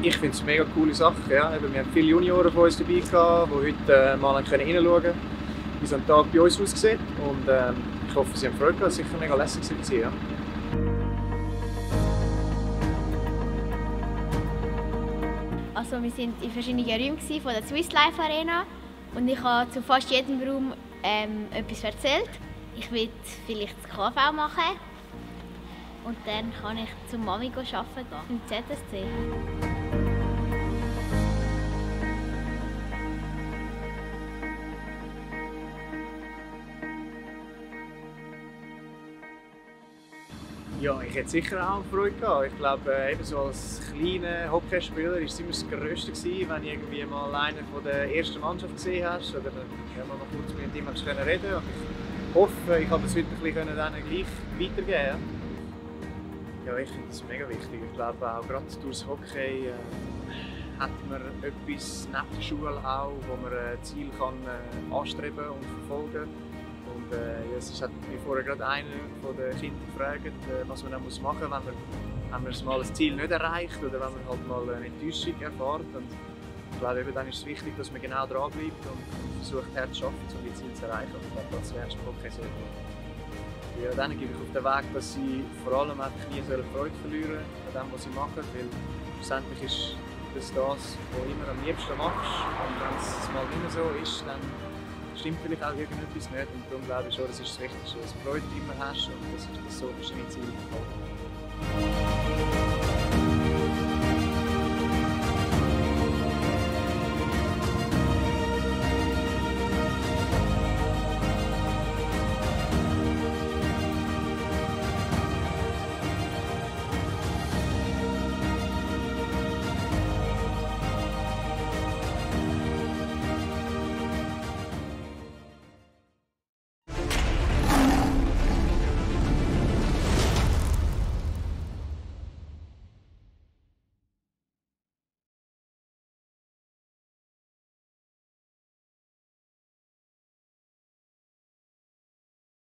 Ich finde es eine mega coole Sache. Ja. Wir haben viele Junioren von uns dabei gehabt, die heute mal reinschauen können, wie so ein Tag bei uns aussieht. Und ich hoffe, sie haben Freude gehabt. Es war sicher mega lässig für sie. Ja. Also wir waren in verschiedenen Räumen von der Swiss Life Arena und ich habe zu fast jedem Raum etwas erzählt. Ich will vielleicht das KV machen und dann kann ich zum Mami arbeiten gehen, im ZSC. Ja, ich hätte sicher auch Freude gehabt. Ich glaube, eben so als kleiner Hockeyspieler war es immer das Größte gewesen, wenn du irgendwie mal einen von der ersten Mannschaft gesehen hast oder wenn man noch kurz mit ihm reden konnte. Ich hoffe, ich habe das heute ein bisschen denen gleich weitergeben. Ja, ich finde das mega wichtig. Ich glaube auch gerade durchs Hockey hat man etwas neben der Schule auch, wo man ein Ziel kann anstreben und verfolgen kann. Und es hat mich vorher gerade einer von den Kindern gefragt, was man dann machen muss, wenn man mal ein Ziel nicht erreicht oder wenn man halt mal eine Enttäuschung erfährt. Und ich glaube, eben dann ist es wichtig, dass man genau dran bleibt und versucht, hart zu arbeiten, um die Ziele zu erreichen. Und ich glaube, das wäre im Hockey sehr gut. Ja, dann gebe ich auf den Weg, dass sie vor allem einfach nie Freude verlieren an dem, was sie machen. Weil schlussendlich ist das, was du immer am liebsten machst. Und wenn es mal nicht mehr so ist, dann stimmt vielleicht auch irgendetwas nicht. Und darum glaube ich schon, das ist das Wichtigste, dass du Freude immer hast und dass du so verschiedene Ziele verfolgst.